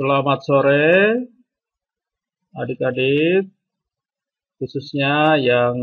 Selamat sore adik-adik, khususnya yang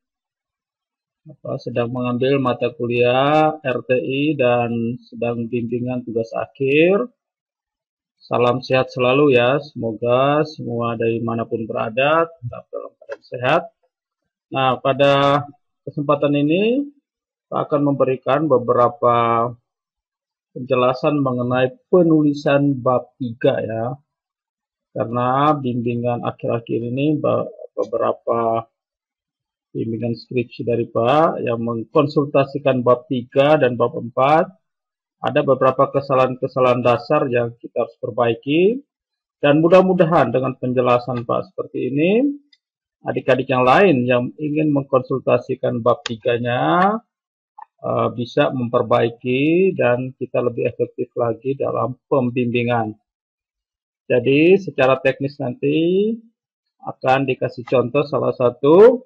sedang mengambil mata kuliah RTI dan sedang bimbingan tugas akhir. Salam sehat selalu ya, semoga semua dari manapun berada tetap dalam keadaan sehat. Nah, pada kesempatan ini saya akan memberikan beberapa penjelasan mengenai penulisan bab 3 ya. Karena bimbingan akhir-akhir ini beberapa bimbingan skripsi dari Pak yang mengkonsultasikan bab 3 dan bab 4, ada beberapa kesalahan-kesalahan dasar yang kita harus perbaiki, dan mudah-mudahan dengan penjelasan Pak seperti ini, adik-adik yang lain yang ingin mengkonsultasikan bab 3-nya bisa memperbaiki dan kita lebih efektif lagi dalam pembimbingan. Jadi secara teknis nanti akan dikasih contoh salah satu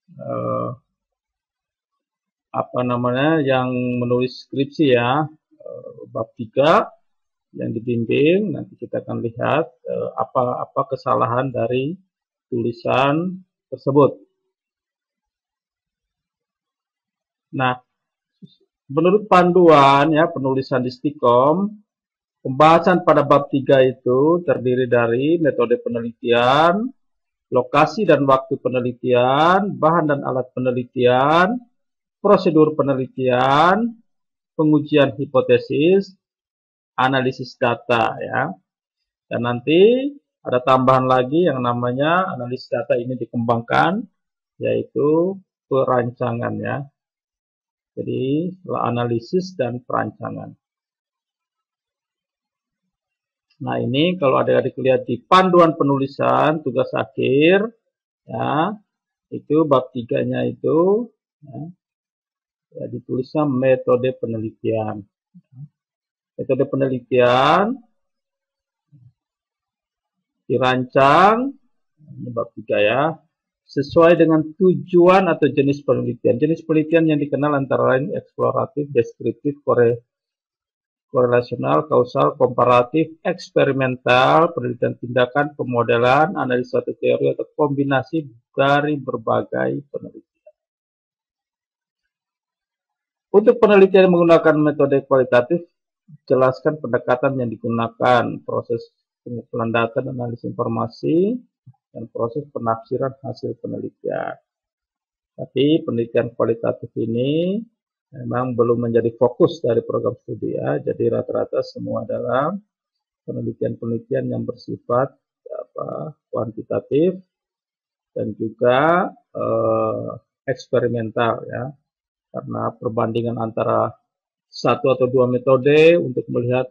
yang menulis skripsi ya, bab 3 yang dibimbing. Nanti kita akan lihat apa kesalahan dari tulisan tersebut. Nah, menurut panduan ya penulisan di Stikom, pembahasan pada bab 3 itu terdiri dari metode penelitian, lokasi dan waktu penelitian, bahan dan alat penelitian, prosedur penelitian, pengujian hipotesis, analisis data ya. Dan nanti ada tambahan lagi yang namanya analisis data ini dikembangkan, yaitu perancangan ya. Jadi analisis dan perancangan. Nah, ini kalau adik-adik lihat di panduan penulisan tugas akhir ya, itu bab 3-nya itu ya, ditulisnya metode penelitian. Metode penelitian dirancang, ini bab 3 ya, sesuai dengan tujuan atau jenis penelitian. Jenis penelitian yang dikenal antara lain eksploratif, deskriptif, korelasional, kausal, komparatif, eksperimental, penelitian tindakan, pemodelan, analisa atau teori atau kombinasi dari berbagai penelitian. Untuk penelitian menggunakan metode kualitatif, jelaskan pendekatan yang digunakan, proses pengumpulan data dan analisis informasi, dan proses penafsiran hasil penelitian. Tapi penelitian kualitatif ini memang belum menjadi fokus dari program studi ya. Jadi rata-rata semua adalah penelitian-penelitian yang bersifat kuantitatif dan juga eksperimental ya. Karena perbandingan antara satu atau dua metode untuk melihat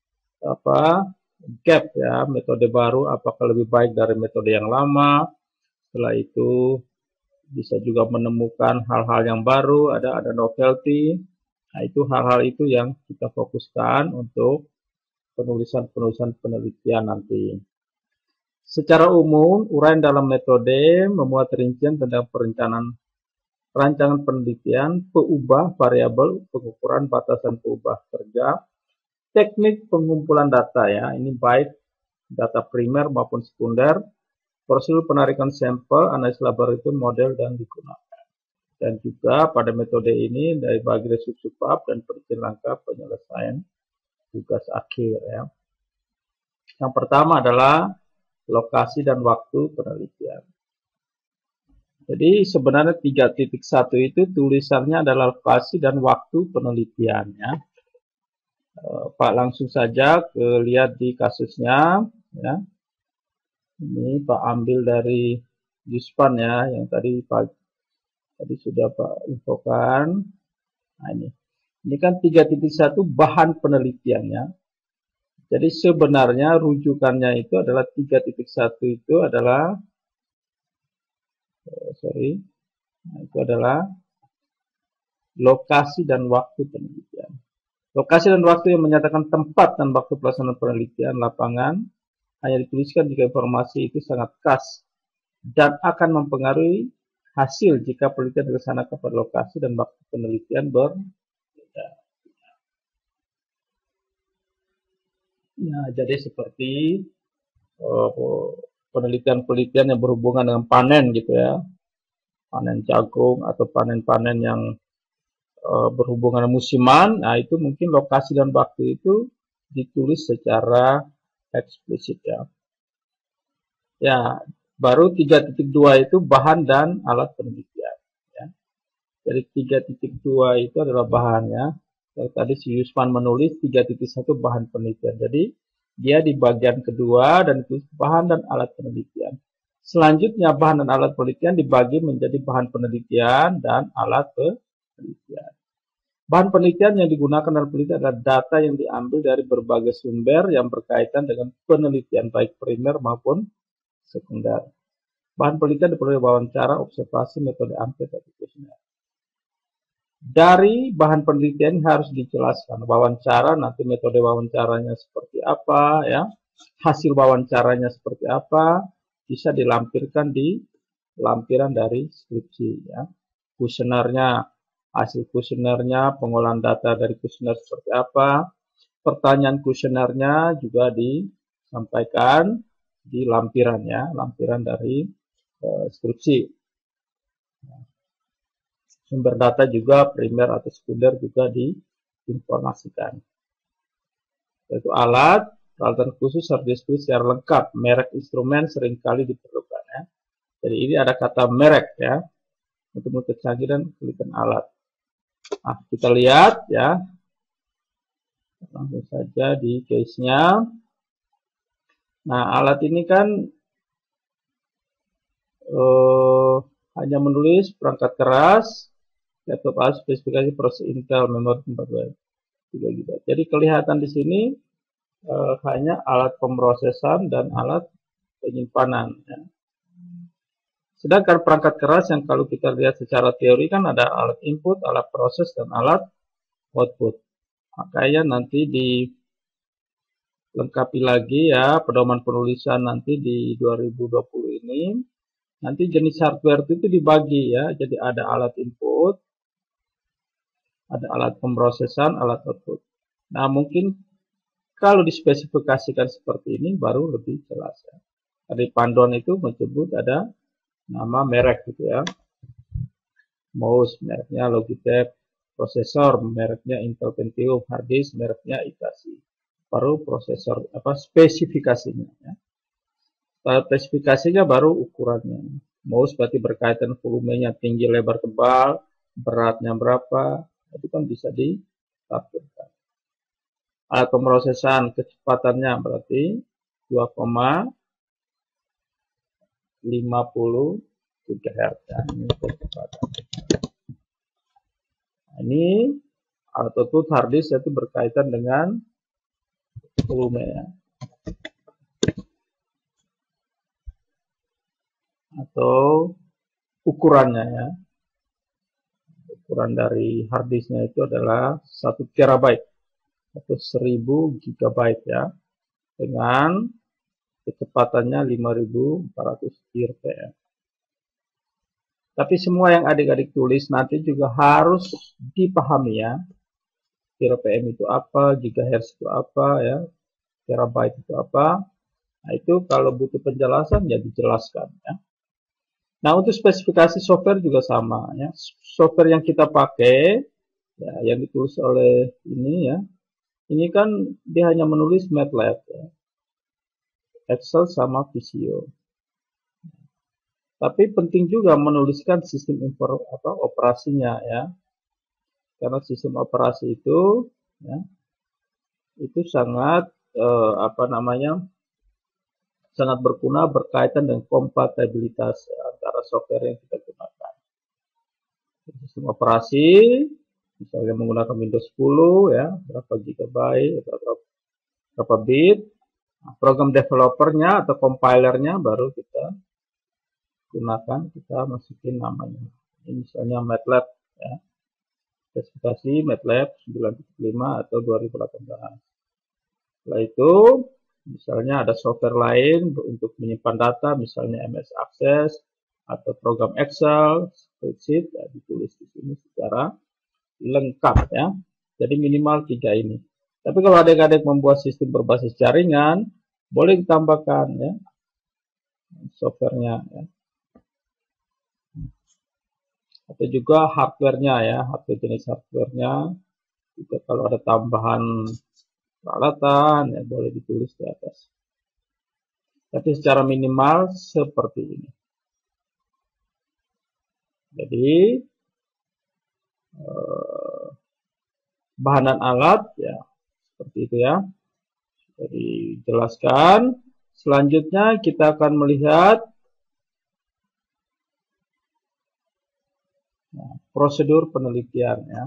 gap ya, metode baru apakah lebih baik dari metode yang lama. Setelah itu bisa juga menemukan hal-hal yang baru, ada novelty. Nah, itu hal-hal itu yang kita fokuskan untuk penulisan penelitian nanti. Secara umum, uraian dalam metode memuat rincian tentang rancangan penelitian, peubah variabel, pengukuran batasan peubah kerja, teknik pengumpulan data ya, ini baik data primer maupun sekunder, prosedur penarikan sampel, analisis laboratorium, model, dan digunakan. Dan juga pada metode ini dari bagi deskripsi bab dan perincian langkah penyelesaian tugas akhir ya. Yang pertama adalah lokasi dan waktu penelitian. Jadi sebenarnya 3.1 itu tulisannya adalah lokasi dan waktu penelitian ya. Pak langsung saja lihat di kasusnya ya. Ini Pak ambil dari Yuspan ya, yang tadi sudah Pak infokan. Nah, ini kan 3.1 bahan penelitiannya. Jadi sebenarnya rujukannya itu adalah 3.1 itu adalah itu adalah lokasi dan waktu penelitian. Lokasi dan waktu yang menyatakan tempat dan waktu pelaksanaan penelitian lapangan hanya dituliskan jika informasi itu sangat khas dan akan mempengaruhi hasil jika penelitian dilaksanakan pada lokasi dan waktu penelitian berbeda. Ya, jadi seperti penelitian-penelitian yang berhubungan dengan panen gitu ya, panen jagung atau panen-panen yang berhubungan musiman. Nah, itu mungkin lokasi dan waktu itu ditulis secara eksplisit ya. Ya, baru 3.2 itu bahan dan alat penelitian ya. Jadi 3.2 itu adalah bahannya. Yang tadi si Yusman menulis 3.1 bahan penelitian. Jadi dia di bagian kedua dan itu bahan dan alat penelitian. Selanjutnya bahan dan alat penelitian dibagi menjadi bahan penelitian dan alat penelitian. Bahan penelitian yang digunakan dalam penelitian adalah data yang diambil dari berbagai sumber yang berkaitan dengan penelitian baik primer maupun sekunder. Bahan penelitian diperoleh wawancara, observasi, metode angket, dan kuesioner. Dari bahan penelitian harus dijelaskan wawancara, nanti metode wawancaranya seperti apa, ya, hasil wawancaranya seperti apa, bisa dilampirkan di lampiran dari skripsi, ya. Kuesionernya, hasil kuesionernya, pengolahan data dari kuesioner seperti apa, pertanyaan kuesionernya juga disampaikan di lampiran, ya, lampiran dari skripsi. Sumber data juga primer atau sekunder juga diinformasikan. Yaitu alat, peralatan khusus harus diskusi secara lengkap. Merek instrumen seringkali diperlukan ya. Jadi ini ada kata merek ya. Untuk kecanggihan kelikan alat. Nah, kita lihat ya. Langsung saja di case-nya. Nah, alat ini kan hanya menulis perangkat keras, laptop alat spesifikasi proses Intel, memori 3 GB. Jadi kelihatan di sini hanya alat pemrosesan dan alat penyimpanan. Ya. Sedangkan perangkat keras yang kalau kita lihat secara teori kan ada alat input, alat proses, dan alat output. Makanya nanti dilengkapi lagi ya pedoman penulisan nanti di 2020 ini. Nanti jenis hardware itu dibagi ya. Jadi ada alat input, ada alat pemrosesan, alat output. Nah mungkin kalau dispesifikasikan seperti ini baru lebih jelas ya. Di panduan itu menyebut ada nama merek gitu ya. Mouse mereknya Logitech, prosesor mereknya Intel Pentium, hard disk mereknya Hitachi. Baru prosesor apa spesifikasinya ya. Spesifikasinya baru ukurannya. Mouse berarti berkaitan volumenya tinggi, lebar, tebal, beratnya berapa, itu kan bisa ditampilkan. Alat pemrosesan kecepatannya berarti 2,50 GHz ya, ini kecepatan. Nah, ini alat output hard disk itu berkaitan dengan volume ya. Atau ukurannya ya. Ukuran dari hard disknya itu adalah 1 terabyte atau 1000 GB ya. Dengan kecepatannya 5400 rpm. Tapi semua yang adik-adik tulis nanti juga harus dipahami ya. RPM itu apa, gigahertz itu apa ya, terabyte itu apa. Nah, itu kalau butuh penjelasan ya dijelaskan ya. Nah, untuk spesifikasi software juga sama ya. Software yang kita pakai ya, yang ditulis oleh ini ya. Ini kan dia hanya menulis MATLAB ya. Excel sama Visio. Tapi penting juga menuliskan sistem operasinya ya. Karena sistem operasi itu ya, itu sangat sangat berguna berkaitan dengan kompatibilitas antara software yang kita gunakan. Sistem operasi misalnya menggunakan Windows 10 ya, berapa gigabyte atau berapa bit. Nah, program developernya atau compilernya baru kita gunakan, kita masukin namanya. Ini misalnya MATLAB ya. Spesifikasi MATLAB 9.5 atau 2018. Setelah itu misalnya ada software lain untuk menyimpan data, misalnya MS Access atau program Excel, spreadsheet, ya, ditulis di sini secara lengkap ya. Jadi minimal 3 ini. Tapi kalau adik-adik membuat sistem berbasis jaringan, boleh ditambahkan ya softwarenya ya. Atau juga hardwarenya ya, hardware jenis hardwarenya. Juga kalau ada tambahan peralatan ya boleh ditulis di atas. Tapi secara minimal seperti ini. Jadi bahan dan alat ya seperti itu ya. Jadi jelaskan. Selanjutnya kita akan melihat prosedur penelitian ya.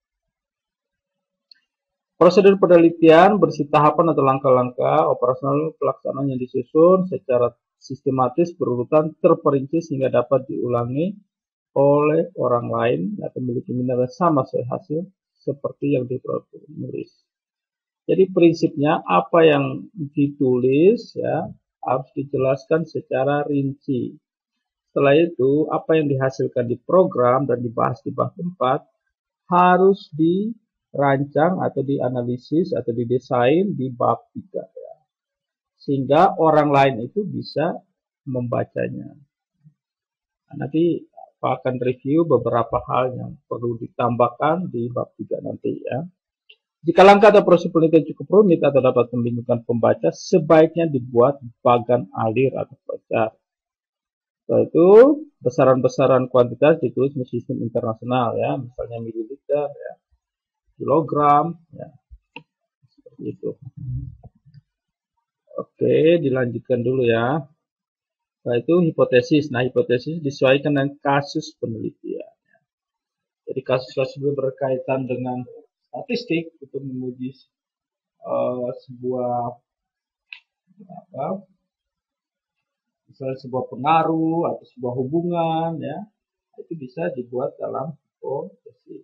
Prosedur penelitian berisi tahapan atau langkah-langkah operasional pelaksanaan yang disusun secara sistematis berurutan terperinci sehingga dapat diulangi oleh orang lain atau memiliki minat yang sama sesuai hasil seperti yang ditulis. Jadi prinsipnya apa yang ditulis ya harus dijelaskan secara rinci. Setelah itu apa yang dihasilkan di program dan dibahas di bab 4 harus dirancang atau dianalisis atau didesain di bab 3 ya. Sehingga orang lain itu bisa membacanya. Nah, nanti akan review beberapa hal yang perlu ditambahkan di bab 3 nanti ya. Jika langkah atau proses penelitian cukup rumit atau dapat membingungkan pembaca, sebaiknya dibuat bagan alir atau flochart. Setelah itu, besaran-besaran kuantitas ditulis di sistem internasional ya, misalnya mililiter ya, kilogram ya. Seperti itu. Oke, dilanjutkan dulu ya. Setelah itu hipotesis. Nah, hipotesis disesuaikan dengan kasus penelitian. Jadi kasus-kasus berkaitan dengan statistik untuk menguji sebuah misalnya sebuah pengaruh atau sebuah hubungan ya, itu bisa dibuat dalam hipotesis.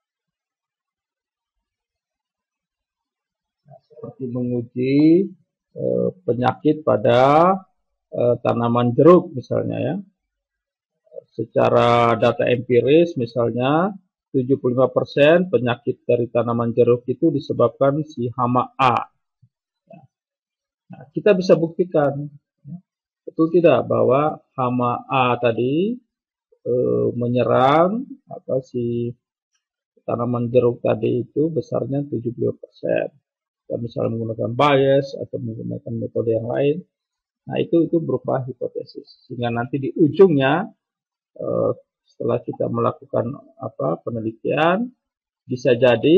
Nah, seperti menguji penyakit pada tanaman jeruk misalnya ya. Secara data empiris misalnya 75% penyakit dari tanaman jeruk itu disebabkan si hama A. Nah, kita bisa buktikan, betul tidak, bahwa hama A tadi menyerang si tanaman jeruk tadi itu besarnya 70%. Kita misalnya menggunakan bias atau menggunakan metode yang lain. Nah, itu berupa hipotesis. Sehingga nanti di ujungnya setelah kita melakukan penelitian, bisa jadi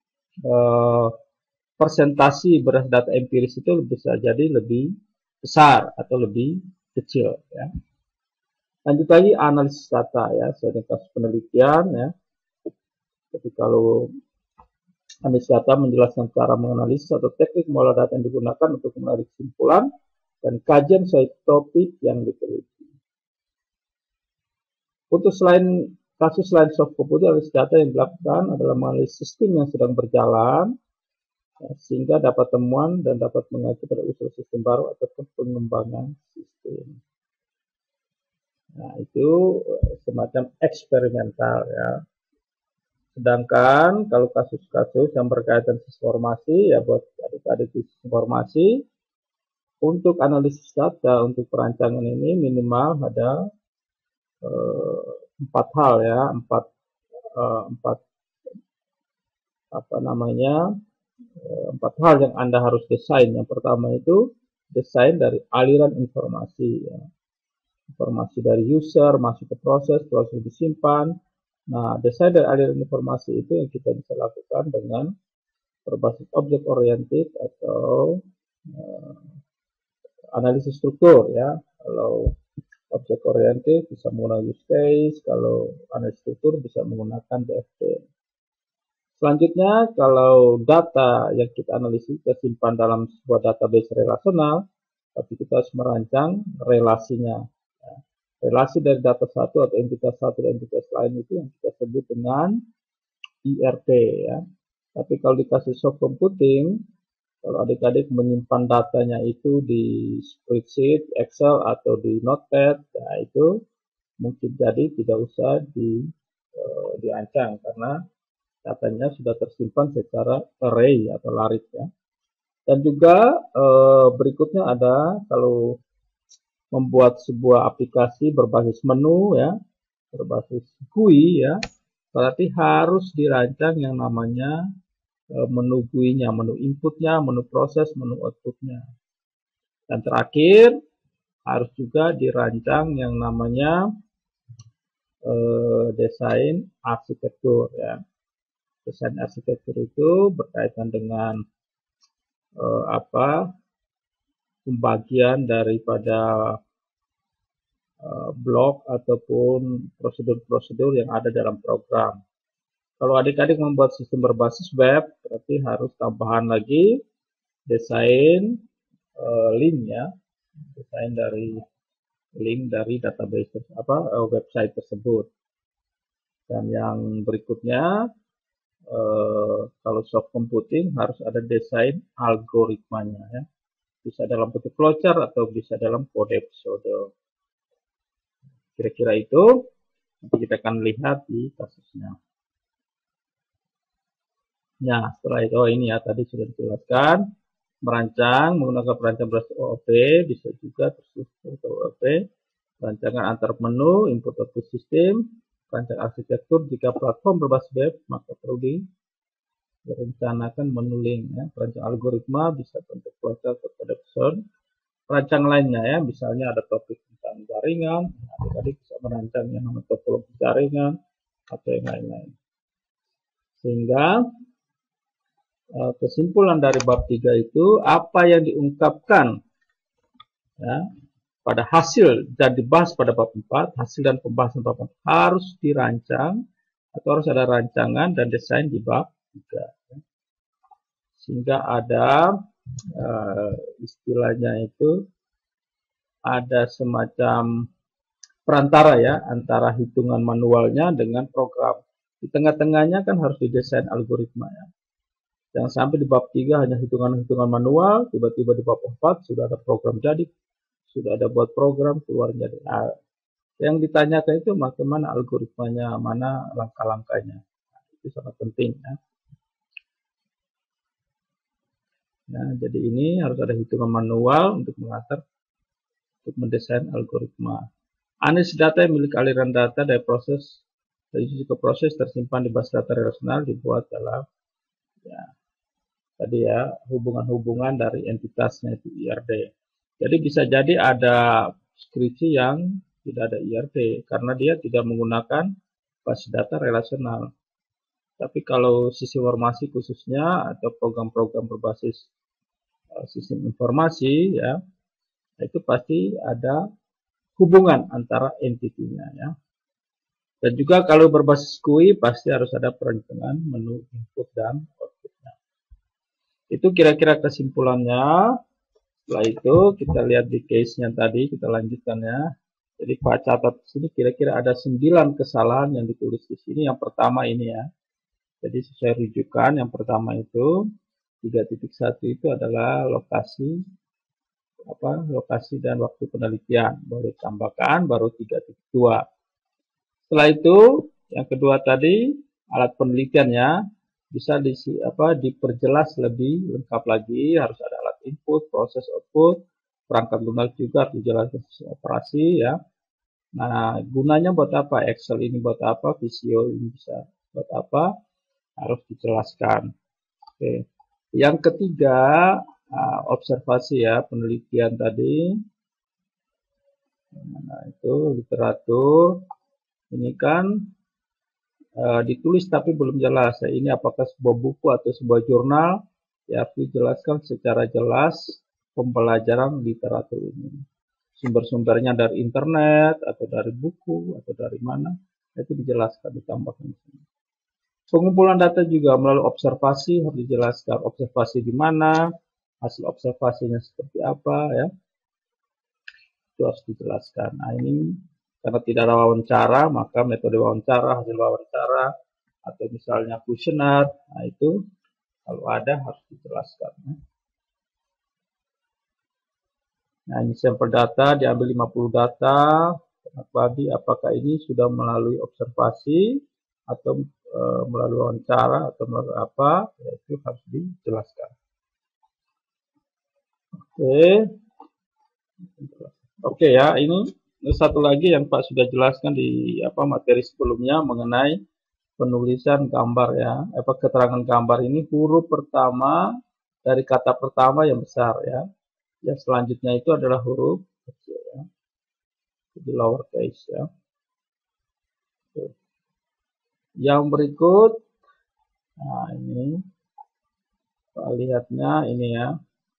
persentasi berdasarkan data empiris itu bisa jadi lebih besar atau lebih kecil ya. Lanjut lagi analisis data ya, sesuai kasus penelitian ya. Jadi kalau analisis data menjelaskan cara menganalisis atau teknik mengolah data yang digunakan untuk menarik kesimpulan dan kajian sesuai topik yang diteliti. Untuk kasus selain soft computing, analisis data yang dilakukan adalah menganalisis sistem yang sedang berjalan ya, sehingga dapat temuan dan dapat mengacu pada usul sistem baru ataupun pengembangan sistem. Nah, itu semacam eksperimental ya. Sedangkan kalau kasus-kasus yang berkaitan informasi ya, buat adik-adik informasi, untuk analisis data untuk perancangan ini minimal ada 4 hal ya, 4 hal yang Anda harus desain. Yang pertama itu desain dari aliran informasi ya. Informasi dari user masuk ke proses disimpan. Nah, desain dari aliran informasi itu yang kita bisa lakukan dengan berbasis object oriented atau analisis struktur ya. Kalau object oriented bisa menggunakan use case, kalau analisis struktur bisa menggunakan DFT. Selanjutnya, kalau data yang kita analisis kita simpan dalam sebuah database relasional, tapi kita harus merancang relasinya. Ya. Relasi dari data satu atau entitas satu dan entitas lain itu yang kita sebut dengan IRT ya. Tapi kalau di kasus soft computing, kalau adik-adik menyimpan datanya itu di spreadsheet, Excel atau di Notepad, nah itu mungkin jadi tidak usah dirancang karena datanya sudah tersimpan secara array atau laris ya. Dan juga berikutnya ada kalau membuat sebuah aplikasi berbasis menu ya, berbasis GUI ya, berarti harus dirancang yang namanya menu GUI-nya, menu inputnya, menu proses, menu outputnya. Dan terakhir harus juga dirancang yang namanya desain arsitektur ya. Desain arsitektur itu berkaitan dengan pembagian daripada blok ataupun prosedur-prosedur yang ada dalam program. Kalau adik-adik membuat sistem berbasis web, berarti harus tambahan lagi desain link ya, desain dari link dari database website tersebut. Dan yang berikutnya, kalau soft computing harus ada desain algoritmanya ya. Bisa dalam bentuk flowchart atau bisa dalam kode episode. Kira-kira itu nanti kita akan lihat di kasusnya. Nah, setelah itu ini ya tadi sudah dijelaskan, merancang menggunakan perancang berbasis OOP, bisa juga terstruktur OOP, perancangan antar menu, input output sistem, perancang arsitektur. Jika platform berbasis web, maka perlu direncanakan menu link ya. Perancang algoritma bisa bentuk flowchart atau kode episode. Perancang lainnya ya, misalnya ada topik tentang jaringan, adik-adik bisa merancang yang namanya topologi jaringan atau yang lain-lain. Sehingga kesimpulan dari bab 3 itu apa yang diungkapkan ya, pada hasil dan dibahas pada bab 4, hasil dan pembahasan bab 4 harus dirancang atau harus ada rancangan dan desain di bab 3 ya. Sehingga ada istilahnya itu ada semacam perantara ya antara hitungan manualnya dengan program. Di tengah-tengahnya kan harus didesain algoritma ya. Jangan sampai di bab 3 hanya hitungan-hitungan manual, tiba-tiba di bab 4 sudah ada program jadi, sudah ada buat program keluar jadi. Nah, yang ditanyakan itu bagaimana algoritmanya, mana langkah-langkahnya. Nah, itu sangat penting ya. Nah, jadi ini harus ada hitungan manual untuk mengatur, untuk mendesain algoritma. Analisis data yang milik aliran data dari proses dari sisi ke proses tersimpan di base data relasional dibuat dalam ya tadi ya hubungan-hubungan dari entitasnya itu IRD. Jadi bisa jadi ada skripsi yang tidak ada IRD karena dia tidak menggunakan base data relasional. Tapi kalau sisi informasi khususnya atau program-program berbasis sistem informasi ya itu pasti ada hubungan antara entitinya ya. Dan juga kalau berbasis GUI pasti harus ada perencanaan menu input dan outputnya. Itu kira-kira kesimpulannya. Setelah itu kita lihat di case-nya tadi, kita lanjutkan ya. Jadi Pak catat di sini kira-kira ada 9 kesalahan yang ditulis di sini. Yang pertama ini ya. Jadi sesuai rujukan yang pertama itu 3.1 itu adalah lokasi dan waktu penelitian. Baru ditambahkan baru 3.2. Setelah itu yang kedua tadi alat penelitiannya bisa diperjelas lebih lengkap lagi, harus ada alat input, proses output, perangkat lunak juga harus dijelaskan operasi ya. Nah, gunanya buat apa? Excel ini buat apa? Visio ini bisa buat apa? Harus dijelaskan. Oke. Yang ketiga, observasi ya, penelitian tadi. Nah, itu literatur. Ini kan ditulis tapi belum jelas. Ya, ini apakah sebuah buku atau sebuah jurnal? Ya, harus dijelaskan secara jelas pembelajaran literatur ini. Sumber-sumbernya dari internet atau dari buku atau dari mana? Itu dijelaskan, ditambahkan. Pengumpulan data juga melalui observasi harus dijelaskan. Observasi di mana? Hasil observasinya seperti apa ya? Itu harus dijelaskan. Nah, ini karena tidak ada wawancara, maka metode wawancara, hasil wawancara, atau misalnya kuesioner, nah itu kalau ada harus dijelaskan. Nah, ini sampel data, diambil 50 data, ternak babi, apakah ini sudah melalui observasi, atau melalui wawancara atau melalui apa, ya itu harus dijelaskan. Oke ya, ini satu lagi yang Pak sudah jelaskan di materi sebelumnya mengenai penulisan gambar ya, keterangan gambar ini huruf pertama dari kata pertama yang besar ya. Yang selanjutnya itu adalah huruf kecil ya, jadi lowercase ya. Yang berikut, nah ini Pak lihatnya ini ya,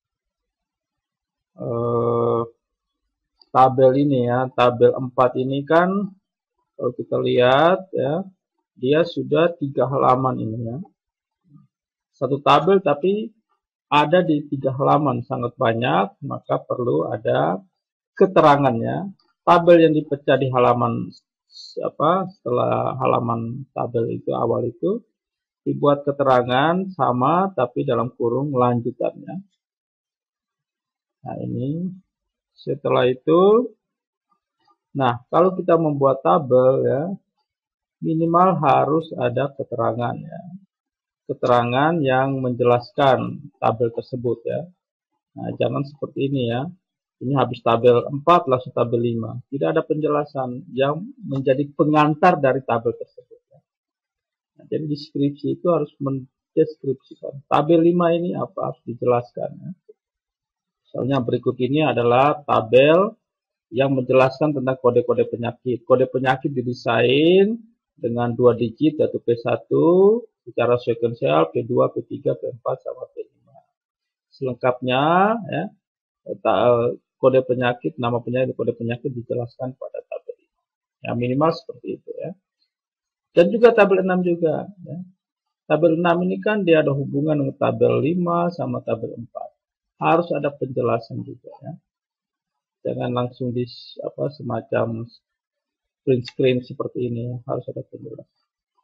tabel ini ya, tabel 4 ini kan kalau kita lihat ya, dia sudah 3 halaman ini ya. Satu tabel tapi ada di 3 halaman, sangat banyak, maka perlu ada keterangannya. Tabel yang dipecah di halaman setelah halaman tabel itu awal itu dibuat keterangan sama tapi dalam kurung lanjutannya. Nah ini setelah itu, nah kalau kita membuat tabel ya, minimal harus ada keterangan ya, keterangan yang menjelaskan tabel tersebut ya. Nah jangan seperti ini ya, ini habis tabel 4 langsung tabel 5, tidak ada penjelasan yang menjadi pengantar dari tabel tersebut ya. Nah, jadi deskripsi itu harus mendeskripsikan tabel 5 ini apa, harus dijelaskan ya. Misalnya berikut ini adalah tabel yang menjelaskan tentang kode-kode penyakit. Kode penyakit didesain dengan 2 digit yaitu P1 secara sekuensial, P2, P3, P4 sama P5. Selengkapnya ya, kode penyakit, nama penyakit, kode penyakit dijelaskan pada tabel ini. Ya minimal seperti itu ya. Dan juga tabel 6 juga ya. Tabel 6 ini kan dia ada hubungan dengan tabel 5 sama tabel 4. Harus ada penjelasan juga ya. Jangan langsung di semacam print screen seperti ini, harus ada penjelasan.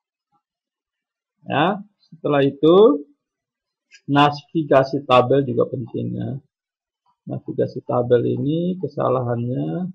Ya, setelah itu navigasi tabel juga penting ya. Navigasi tabel ini kesalahannya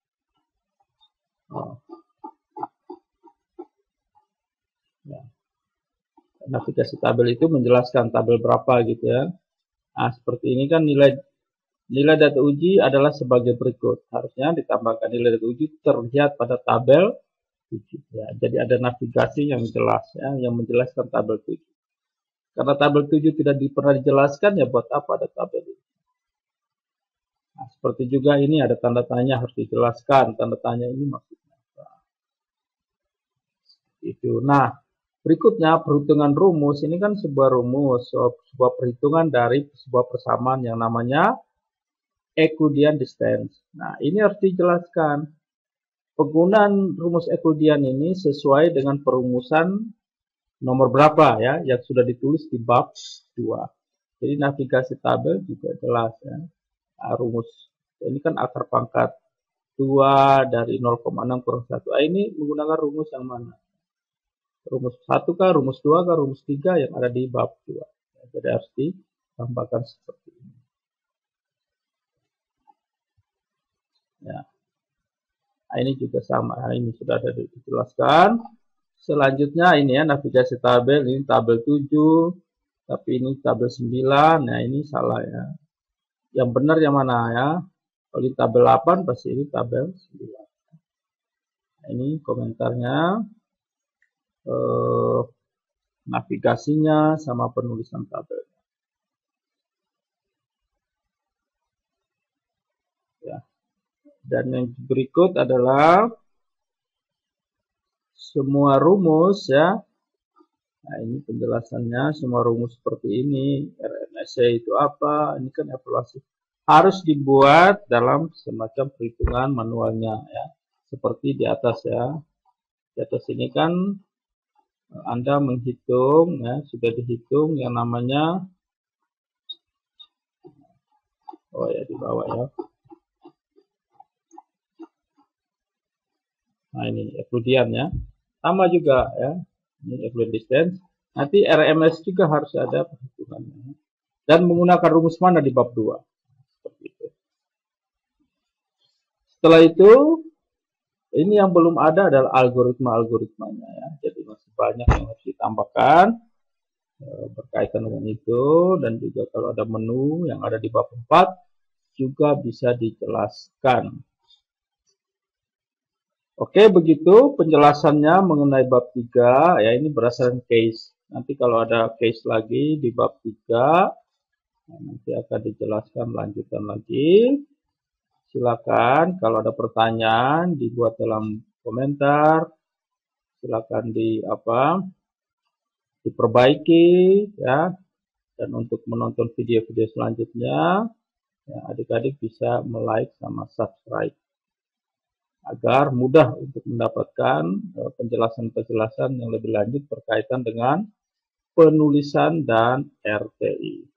ya. Navigasi tabel itu menjelaskan tabel berapa gitu ya. Nah, seperti ini kan nilai data uji adalah sebagai berikut. Harusnya ditambahkan nilai data uji terlihat pada tabel 7. Ya, jadi ada navigasi yang jelas ya, yang menjelaskan tabel 7. Karena tabel 7 tidak pernah dijelaskan ya buat apa ada tabel ini. Nah, seperti juga ini ada tanda tanya harus dijelaskan. Tanda tanya ini maksudnya apa. Itu. Nah, berikutnya perhitungan rumus. Ini kan sebuah rumus, sebuah perhitungan dari sebuah persamaan yang namanya Euclidean distance. Nah, ini harus dijelaskan. Penggunaan rumus Euclidean ini sesuai dengan perumusan nomor berapa ya yang sudah ditulis di bab 2. Jadi navigasi tabel juga jelas ya. Nah, rumus ini kan akar pangkat 2 dari 0,6 kurang 1. Ini menggunakan rumus yang mana? Rumus 1 kah, rumus 2 kah, rumus 3 yang ada di bab 2. Ya, jadi harus ditambahkan seperti ini. Ya. Nah, ini juga sama. Nah, ini sudah ada dijelaskan. Selanjutnya ini ya navigasi tabel, ini tabel 7, tapi ini tabel 9. Nah, ini salah ya. Yang benar yang mana ya? Kalau di tabel 8 pasti ini tabel 9. Nah, ini komentarnya. Navigasinya sama penulisan tabel. Ya. Dan yang berikut adalah semua rumus ya. Nah, ini penjelasannya, semua rumus seperti ini. RMSE itu apa? Ini kan evaluasi. Harus dibuat dalam semacam perhitungan manualnya ya. Seperti di atas ya. Di atas ini kan Anda menghitung ya, sudah dihitung yang namanya di bawah ya. Nah, ini Euclidean ya. Sama juga ya. Ini Euclidean distance. Nanti RMS juga harus ada perhitungannya. Dan menggunakan rumus mana di bab 2. Seperti itu. Setelah itu, ini yang belum ada adalah algoritma-algoritmanya ya. Jadi masih banyak yang harus tambahkan berkaitan dengan itu, dan juga kalau ada menu yang ada di bab 4 juga bisa dijelaskan. Oke, begitu penjelasannya mengenai bab 3, ya ini berdasarkan case. Nanti kalau ada case lagi di bab 3, nanti akan dijelaskan lanjutan lagi. Silakan kalau ada pertanyaan dibuat dalam komentar, silakan diperbaiki ya. Dan untuk menonton video-video selanjutnya, ya, adik-adik bisa like sama subscribe agar mudah untuk mendapatkan penjelasan-penjelasan yang lebih lanjut berkaitan dengan penulisan dan RTI.